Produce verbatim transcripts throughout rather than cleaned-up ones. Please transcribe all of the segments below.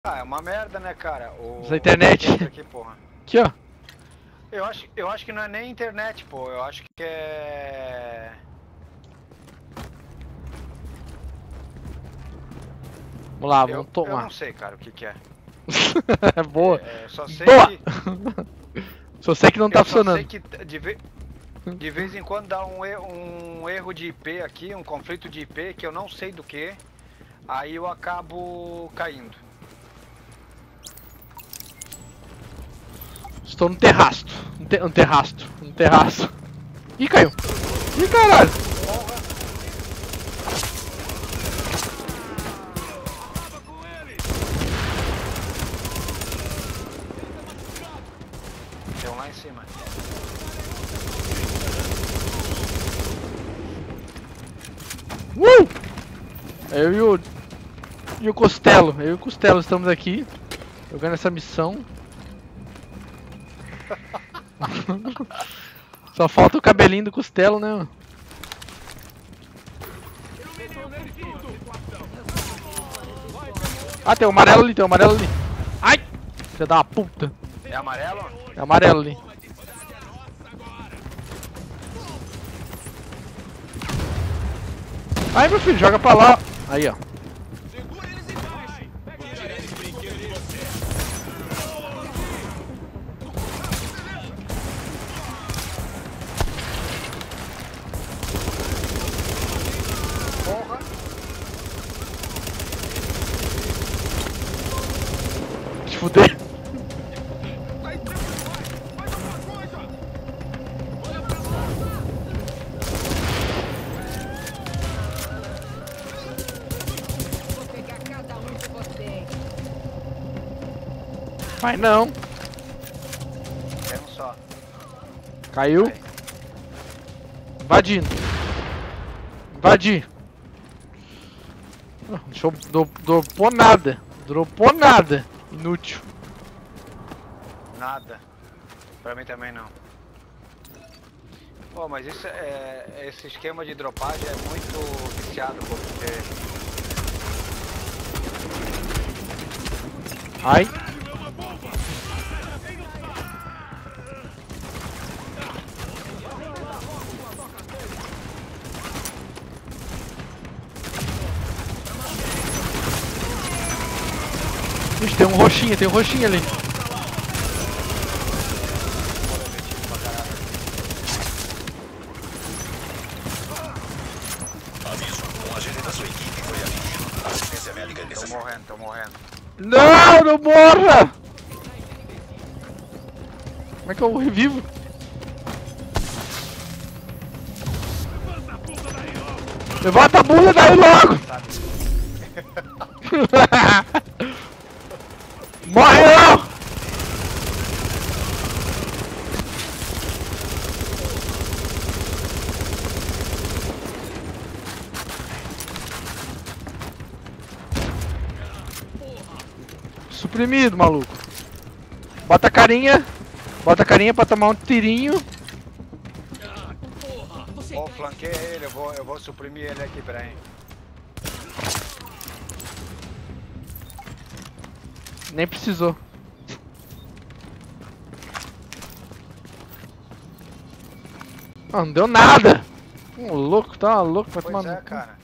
Ah, é uma merda, né, cara? O... Usa a internet. Aqui, porra. Aqui, ó. Eu acho, eu acho que não é nem internet, pô. Eu acho que é... Vamos lá, Eu, vamos tomar. eu não sei, cara, o que que é. Boa. É, só sei Boa. que... Só sei que não tá eu só funcionando. sei que de, ve... de vez em quando dá um erro, um erro de I P aqui, um conflito de I P que eu não sei do que. Aí eu acabo caindo. Estou no terraço. Um, te... um terraço. Um terraço. Ih, caiu. Ih, caralho. Tem um lá em cima. Uh! Eu e o... E o Costello. Eu e o Costello estamos aqui. Jogando essa missão. Só falta o cabelinho do Costello, né? Ah, tem o amarelo ali, tem o amarelo ali. Ai! Filha da puta. É amarelo? É amarelo ali. Aí, meu filho, joga pra lá. Aí, ó. Porra! Se fuder. Vai não. Tem um só. Caiu. Aí. Invadindo. Invadir. Ah, Deixa eu... do- Dropou nada. Dropou nada. Inútil. Nada. Pra mim também não. Pô, mas isso é, esse esquema de dropagem é muito viciado, pô, porque... Ai. Ixi, tem um roxinho, tem um roxinho ali. Aviso, um agente da sua equipe foi atingido. Assistência médica Tô necessária. morrendo, tô morrendo. Não, não morra! Como é que eu revivo? Levanta a bunda daí logo! Morre não! Suprimido, maluco. Bota a carinha. Bota a carinha pra tomar um tirinho. Pô, flanqueia ele, eu vou, eu vou suprimir ele aqui, peraí. Nem precisou. Ah, não deu nada. Ô, louco, tá louco, vai tomar Pois é, no cu. cara.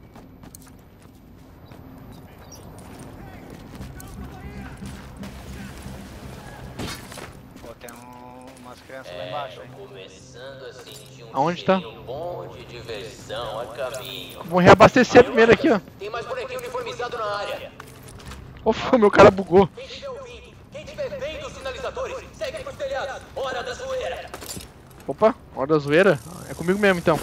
Pô, tem um, umas crianças lá embaixo, hein. Começando a sentir um Aonde tá? cheirinho bom de diversão a caminho. Vou reabastecer primeiro aqui, ó. Tem mais bonequinho uniformizado na área. Opa, meu cara bugou. Quem tiver ouvindo, quem tiver vendo os sinalizadores, segue pros telhados. Hora da zoeira. Opa, hora da zoeira. É comigo mesmo então.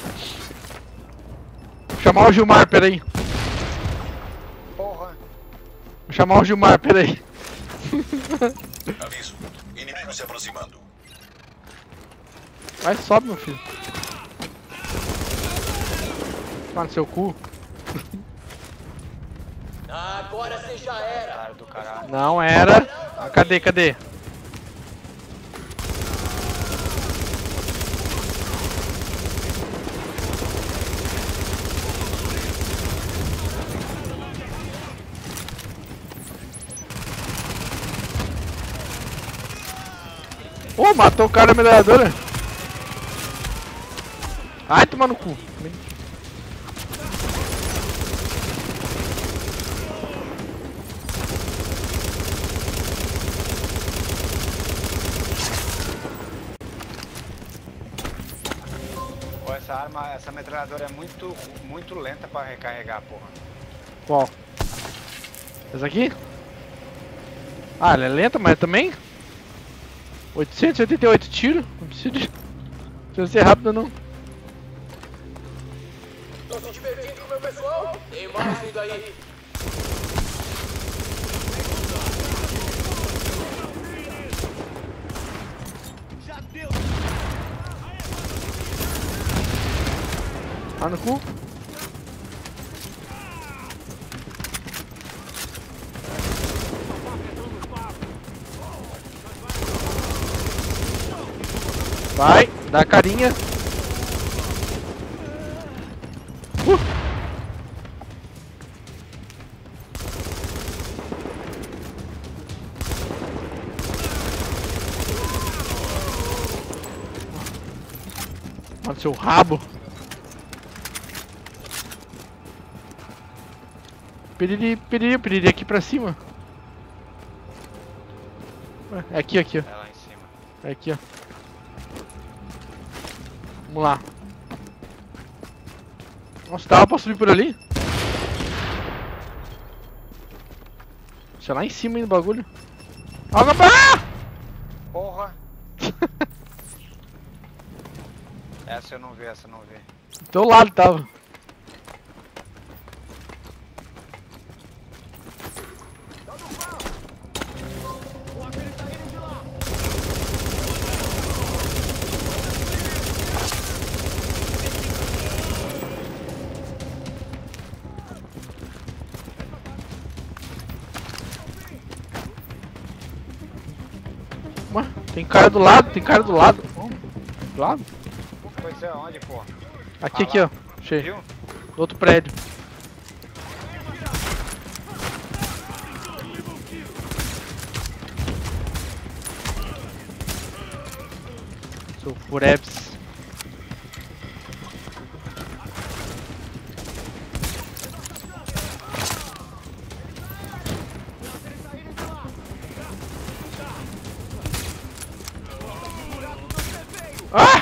Vou chamar o Gilmar, peraí. Porra. Vou chamar o Gilmar, peraí. Aviso, inimigo se aproximando. Vai, sobe, meu filho. Tá no seu cu. Agora você já era. Cara do caralho. Não era. Ah, cadê, cadê? Oh, matou o cara da metralhadora. Ai, toma no cu. Pô, essa arma, essa metralhadora é muito, muito lenta pra recarregar, porra. Qual? Essa aqui? Ah, ela é lenta, mas também oitocentos e oitenta e oito tiros. Não precisa de... Não precisa ser rápido não. Tô se divertindo com o meu pessoal? Tem mais vindo aí. Já deu. Ah, no cu. Vai, dá a carinha. Uh. Mano, seu rabo. Piriri, piriri, piriri aqui pra cima. É aqui, aqui, ó. É lá em cima. É aqui, ó. Vamos lá. Nossa, dava pra subir por ali? Deixa lá em cima aí do bagulho. Água pra... Porra! Essa eu não vi, essa eu não vi. Do teu lado tava. Ué, tem cara do lado, tem cara do lado. Do lado? Pois é, onde, porra? Aqui, Ah, aqui, lá. ó. Cheio. Viu? Do outro prédio. Sou Furebs. Ah!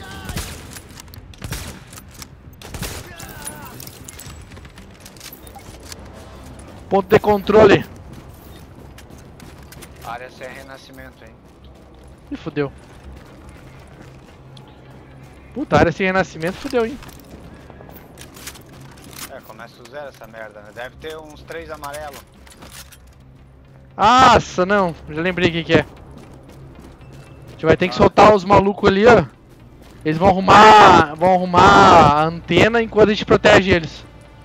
Ponto de controle. Área sem renascimento, hein? Ih, fodeu. Puta, área sem renascimento, fodeu, hein? É, começa do zero essa merda, né? Deve ter uns três amarelos. Nossa, não. Já lembrei o que que é. A gente vai ter que soltar os malucos ali, ó. Eles vão arrumar, vão arrumar a antena enquanto a gente protege eles.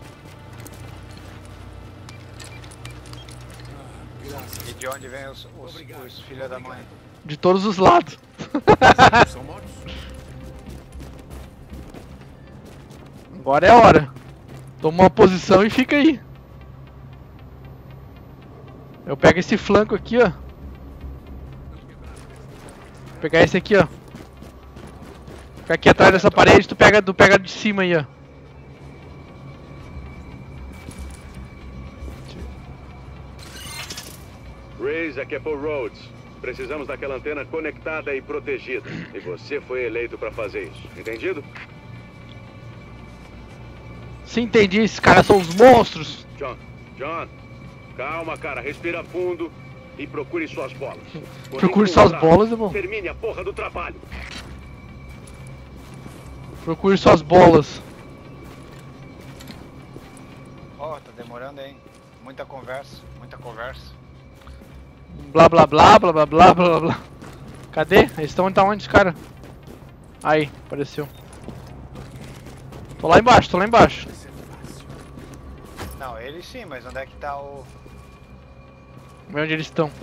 E de onde vem os, os, os filhos da mãe? De todos os lados. São mortos? Agora é a hora. Toma uma posição e fica aí. Eu pego esse flanco aqui, ó. Vou pegar esse aqui, ó. Fica aqui atrás dessa parede, tu pega, tu pega de cima aí, ó. Raze, aqui é Paul Rhodes. Precisamos daquela antena conectada e protegida. E você foi eleito para fazer isso. Entendido? Se entendi, esses caras são os monstros. John, John, calma, cara. Respira fundo e procure suas bolas. Quando Procure suas encontrar, bolas, irmão. termine a porra do trabalho. Procure suas bolas. Ó, oh, tá demorando, hein? Muita conversa, muita conversa. Blá blá blá blá blá blá blá blá. Cadê? Eles estão tá onde, cara? Aí, apareceu. Tô lá embaixo, tô lá embaixo. Não, ele sim, mas onde é que tá o... Vê onde eles estão.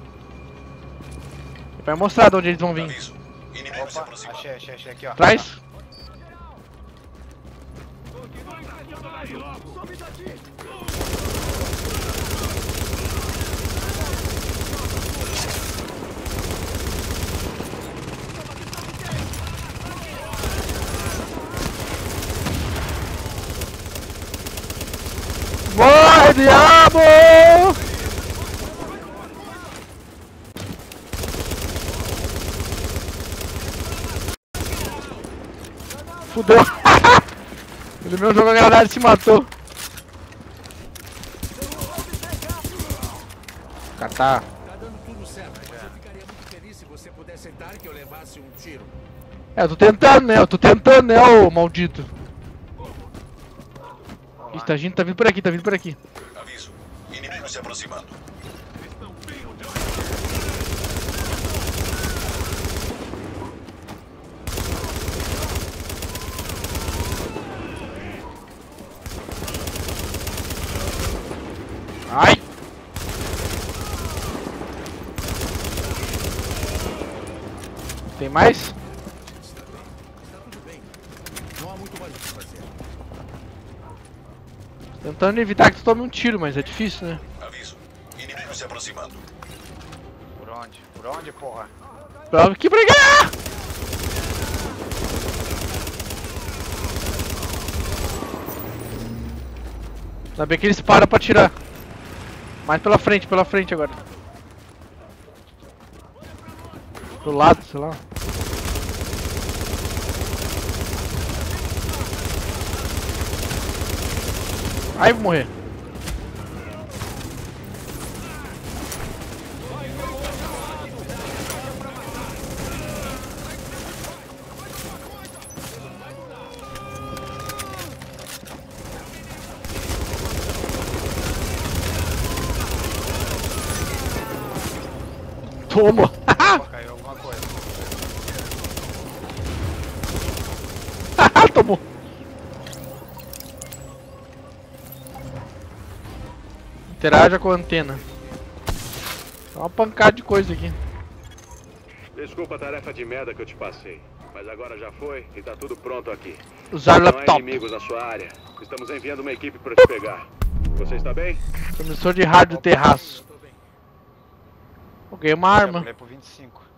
Vai mostrar de onde eles vão vir. Aviso. Inimigo se Opa, aproximando. achei, achei, achei aqui, ó. Traz. diabo! Fudeu! Ele mesmo jogou a granada e se matou. Catar. Tá dando tudo certo, mas eu ficaria muito feliz se você pudesse evitar que eu levasse um tiro. É, eu tô tentando, né? Eu tô tentando, né, ô maldito. Ih, tá vindo, tá vindo por aqui, tá vindo por aqui. Aviso. Inimigo se aproximando. Ai! Tem mais? Está tudo bem. Não há muito mais o que fazer. Tentando evitar que tu tome um tiro, mas é difícil, né? Aviso. Inimigo se aproximando. Por onde? Por onde, porra? Pra aqui, pra cá! Ainda bem que eles param pra atirar. Mais pela frente, pela frente agora. Do lado, sei lá. Ai, vou morrer. Toma! Opa, caiu alguma coisa. Tomou! Interaja com a antena. Tá uma pancada de coisa aqui. Desculpa a tarefa de merda que eu te passei. Mas agora já foi e tá tudo pronto aqui. Usar Não há laptop. inimigos na sua área. Estamos enviando uma equipe pra te pegar. Você está bem? Transmissor de rádio terraço. Peguei uma Já arma. pulei pro vinte e cinco.